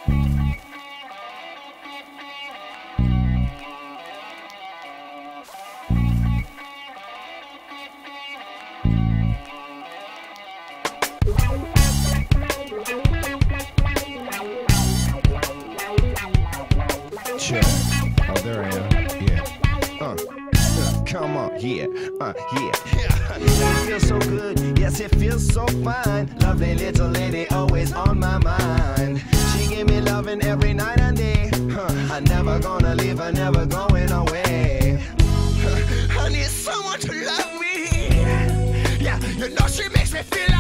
Sure. Oh, there I am. Yeah. Come on. Yeah. Yeah. It feels so good. Yes, it feels so fine. Lovely little lady, always on my mind. She give me loving every night and day. I'm never gonna leave her, never going away. I need someone to love me. Yeah, you know she makes me feel